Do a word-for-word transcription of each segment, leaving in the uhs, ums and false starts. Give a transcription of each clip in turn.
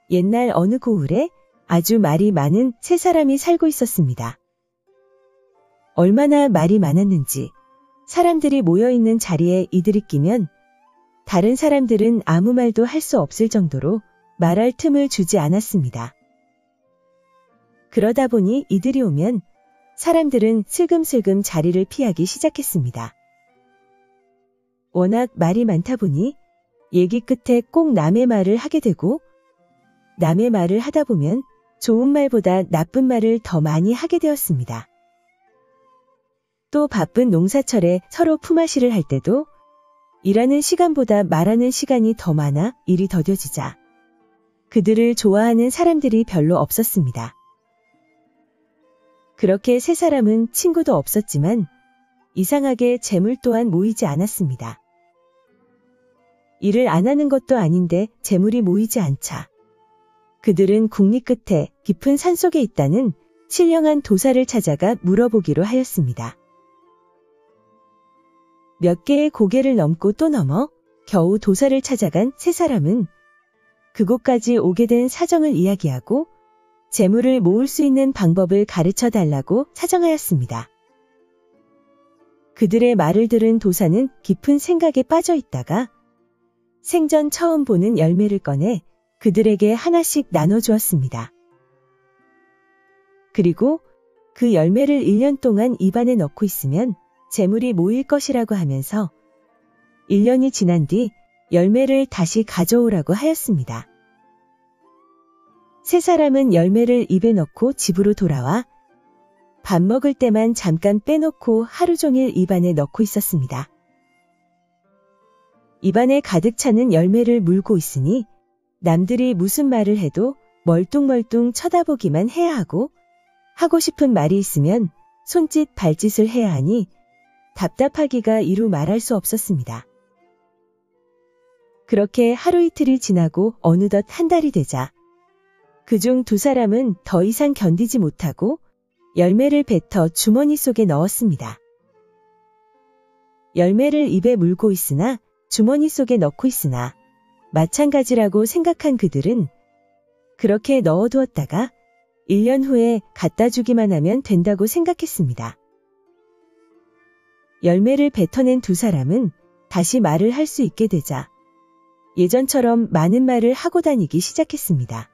옛날 어느 고을에 아주 말이 많은 세 사람이 살고 있었습니다. 얼마나 말이 많았는지 사람들이 모여있는 자리에 이들이 끼면 다른 사람들은 아무 말도 할 수 없을 정도로 말할 틈을 주지 않았습니다. 그러다 보니 이들이 오면 사람들은 슬금슬금 자리를 피하기 시작했습니다. 워낙 말이 많다 보니 얘기 끝에 꼭 남의 말을 하게 되고 남의 말을 하다 보면 좋은 말보다 나쁜 말을 더 많이 하게 되었습니다. 또 바쁜 농사철에 서로 품앗이를 할 때도 일하는 시간보다 말하는 시간이 더 많아 일이 더뎌지자 그들을 좋아하는 사람들이 별로 없었습니다. 그렇게 세 사람은 친구도 없었지만 이상하게 재물 또한 모이지 않았습니다. 일을 안 하는 것도 아닌데 재물이 모이지 않자 그들은 국리 끝에 깊은 산속에 있다는 신령한 도사를 찾아가 물어보기로 하였습니다. 몇 개의 고개를 넘고 또 넘어 겨우 도사를 찾아간 세 사람은 그곳까지 오게 된 사정을 이야기하고 재물을 모을 수 있는 방법을 가르쳐 달라고 사정하였습니다. 그들의 말을 들은 도사는 깊은 생각에 빠져 있다가 생전 처음 보는 열매를 꺼내 그들에게 하나씩 나눠주었습니다. 그리고 그 열매를 일 년 동안 입안에 넣고 있으면 재물이 모일 것이라고 하면서 일 년이 지난 뒤 열매를 다시 가져오라고 하였습니다. 세 사람은 열매를 입에 넣고 집으로 돌아와 밥 먹을 때만 잠깐 빼놓고 하루 종일 입안에 넣고 있었습니다. 입안에 가득 차는 열매를 물고 있으니 남들이 무슨 말을 해도 멀뚱멀뚱 쳐다보기만 해야 하고 하고 싶은 말이 있으면 손짓 발짓을 해야 하니 답답하기가 이루 말할 수 없었습니다. 그렇게 하루 이틀이 지나고 어느덧 한 달이 되자 그중 두 사람은 더 이상 견디지 못하고 열매를 뱉어 주머니 속에 넣었습니다. 열매를 입에 물고 있으나 주머니 속에 넣고 있으나 마찬가지라고 생각한 그들은 그렇게 넣어두었다가 일 년 후에 갖다 주기만 하면 된다고 생각했습니다. 열매를 뱉어낸 두 사람은 다시 말을 할 수 있게 되자 예전처럼 많은 말을 하고 다니기 시작했습니다.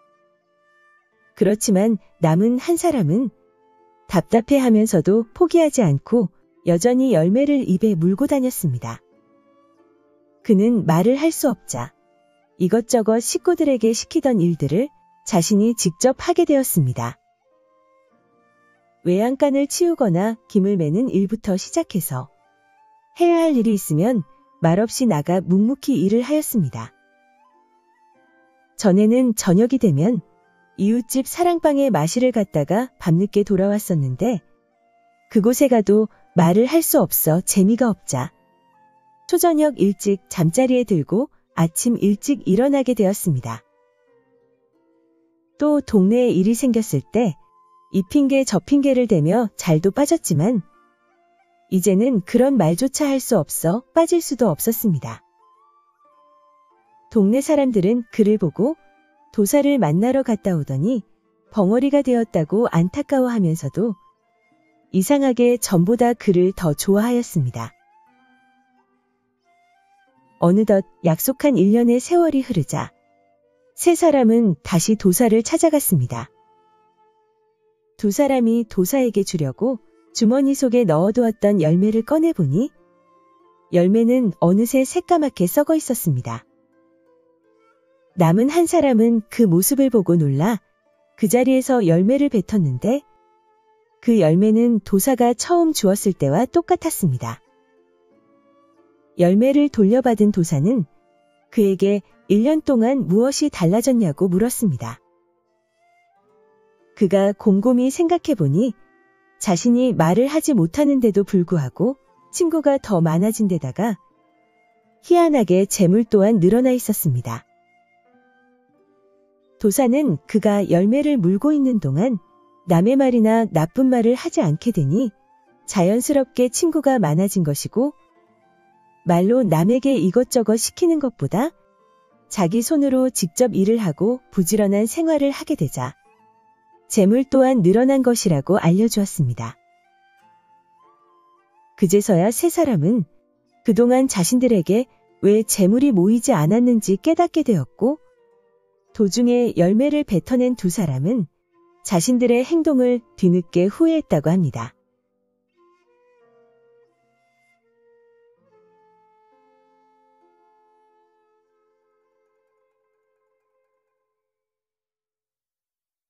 그렇지만 남은 한 사람은 답답해하면서도 포기하지 않고 여전히 열매를 입에 물고 다녔습니다. 그는 말을 할 수 없자 이것저것 식구들에게 시키던 일들을 자신이 직접 하게 되었습니다. 외양간을 치우거나 김을 매는 일부터 시작해서 해야 할 일이 있으면 말없이 나가 묵묵히 일을 하였습니다. 전에는 저녁이 되면 이웃집 사랑방에 마시를 갔다가 밤늦게 돌아왔었는데 그곳에 가도 말을 할 수 없어 재미가 없자 초저녁 일찍 잠자리에 들고 아침 일찍 일어나게 되었습니다. 또 동네에 일이 생겼을 때 이 핑계 저 핑계를 대며 잘도 빠졌지만 이제는 그런 말조차 할 수 없어 빠질 수도 없었습니다. 동네 사람들은 그를 보고 도사를 만나러 갔다 오더니 벙어리가 되었다고 안타까워하면서도 이상하게 전보다 그를 더 좋아하였습니다. 어느덧 약속한 일 년의 세월이 흐르자 세 사람은 다시 도사를 찾아갔습니다. 두 사람이 도사에게 주려고 주머니 속에 넣어두었던 열매를 꺼내보니 열매는 어느새 새까맣게 썩어 있었습니다. 남은 한 사람은 그 모습을 보고 놀라 그 자리에서 열매를 뱉었는데 그 열매는 도사가 처음 주었을 때와 똑같았습니다. 열매를 돌려받은 도사는 그에게 일 년 동안 무엇이 달라졌냐고 물었습니다. 그가 곰곰이 생각해보니 자신이 말을 하지 못하는데도 불구하고 친구가 더 많아진 데다가 희한하게 재물 또한 늘어나 있었습니다. 도사는 그가 열매를 물고 있는 동안 남의 말이나 나쁜 말을 하지 않게 되니 자연스럽게 친구가 많아진 것이고 말로 남에게 이것저것 시키는 것보다 자기 손으로 직접 일을 하고 부지런한 생활을 하게 되자 재물 또한 늘어난 것이라고 알려주었습니다. 그제서야 세 사람은 그동안 자신들에게 왜 재물이 모이지 않았는지 깨닫게 되었고, 도중에 열매를 뱉어낸 두 사람은 자신들의 행동을 뒤늦게 후회했다고 합니다.